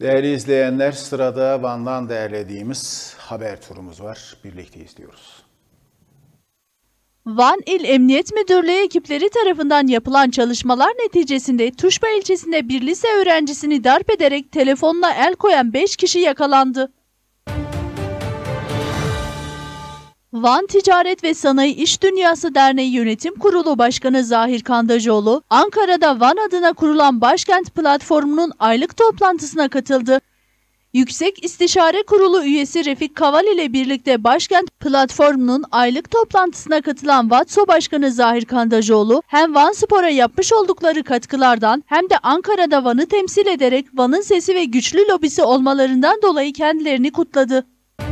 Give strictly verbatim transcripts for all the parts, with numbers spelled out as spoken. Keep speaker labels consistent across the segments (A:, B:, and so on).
A: Değerli izleyenler, sırada Van'dan derlediğimiz haber turumuz var. Birlikte izliyoruz.
B: Van İl Emniyet Müdürlüğü ekipleri tarafından yapılan çalışmalar neticesinde Tuşba ilçesinde bir lise öğrencisini darp ederek telefonuna el koyan beş kişi yakalandı. Van Ticaret ve Sanayi İş Dünyası Derneği Yönetim Kurulu Başkanı Zahir Kandacıoğlu, Ankara'da Van adına kurulan Başkent Platformu'nun aylık toplantısına katıldı. Yüksek İstişare Kurulu üyesi Refik Kaval ile birlikte Başkent Platformu'nun aylık toplantısına katılan Vatso Başkanı Zahir Kandacıoğlu, hem Van Spor'a yapmış oldukları katkılardan hem de Ankara'da Van'ı temsil ederek Van'ın sesi ve güçlü lobisi olmalarından dolayı kendilerini kutladı.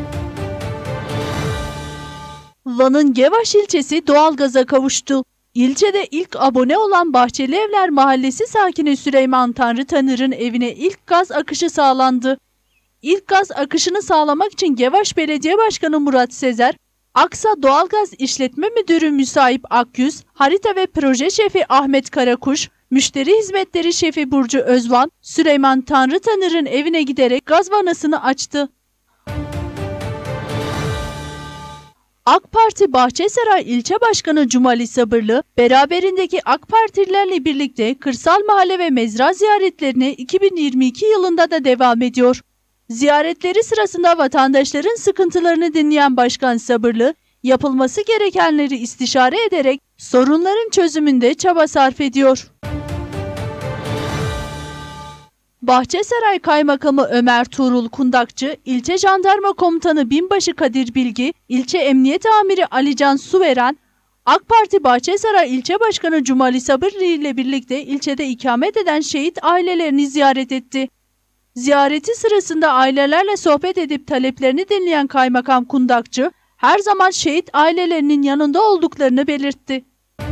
B: Van'ın Gevaş ilçesi doğalgaza kavuştu. İlçede ilk abone olan Bahçeli Evler Mahallesi sakini Süleyman Tanrıtanır'ın evine ilk gaz akışı sağlandı. İlk gaz akışını sağlamak için Gevaş Belediye Başkanı Murat Sezer, Aksa Doğalgaz İşletme Müdürü Müsaip Akyüz, Harita ve Proje Şefi Ahmet Karakuş, Müşteri Hizmetleri Şefi Burcu Özvan, Süleyman Tanrıtanır'ın evine giderek gaz vanasını açtı. AK Parti Bahçesaray İlçe Başkanı Cumali Sabırlı, beraberindeki AK Partililerle birlikte kırsal mahalle ve mezra ziyaretlerine iki bin yirmi iki yılında da devam ediyor. Ziyaretleri sırasında vatandaşların sıkıntılarını dinleyen Başkan Sabırlı, yapılması gerekenleri istişare ederek sorunların çözümünde çaba sarf ediyor. Bahçesaray Kaymakamı Ömer Tuğrul Kundakçı, İlçe Jandarma Komutanı Binbaşı Kadir Bilgi, İlçe Emniyet Amiri Alican Suveren, AK Parti Bahçesaray İlçe Başkanı Cumali Sabırlı ile birlikte ilçede ikamet eden şehit ailelerini ziyaret etti. Ziyareti sırasında ailelerle sohbet edip taleplerini dinleyen Kaymakam Kundakçı, her zaman şehit ailelerinin yanında olduklarını belirtti.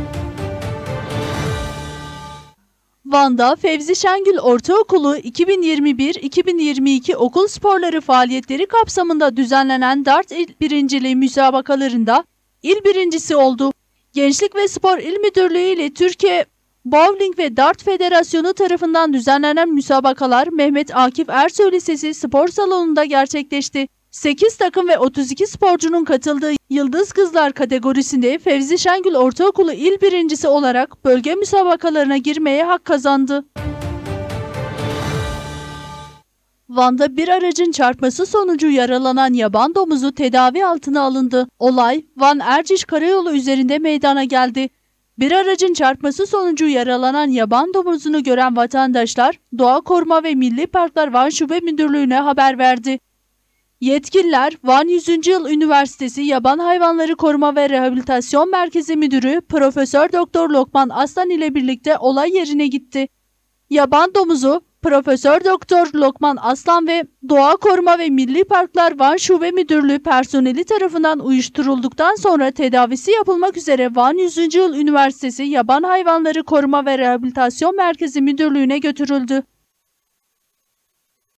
B: Van'da Fevzi Şengül Ortaokulu iki bin yirmi bir iki bin yirmi iki okul sporları faaliyetleri kapsamında düzenlenen dart il birinciliği müsabakalarında il birincisi oldu. Gençlik ve Spor İl Müdürlüğü ile Türkiye Bowling ve Dart Federasyonu tarafından düzenlenen müsabakalar Mehmet Akif Ersoy Lisesi Spor Salonu'nda gerçekleşti. sekiz takım ve otuz iki sporcunun katıldığı Yıldız Kızlar kategorisinde Fevzi Şengül Ortaokulu il birincisi olarak bölge müsabakalarına girmeye hak kazandı. Van'da bir aracın çarpması sonucu yaralanan yaban domuzu tedavi altına alındı. Olay Van Erciş Karayolu üzerinde meydana geldi. Bir aracın çarpması sonucu yaralanan yaban domuzunu gören vatandaşlar Doğa Koruma ve Milli Parklar Van Şube Müdürlüğü'ne haber verdi. Yetkililer Van yüzüncü Yıl Üniversitesi Yaban Hayvanları Koruma ve Rehabilitasyon Merkezi Müdürü Profesör Doktor Lokman Aslan ile birlikte olay yerine gitti. Yaban domuzu Profesör Doktor Lokman Aslan ve Doğa Koruma ve Milli Parklar Van Şube Müdürlüğü personeli tarafından uyuşturulduktan sonra tedavisi yapılmak üzere Van yüzüncü Yıl Üniversitesi Yaban Hayvanları Koruma ve Rehabilitasyon Merkezi Müdürlüğü'ne götürüldü.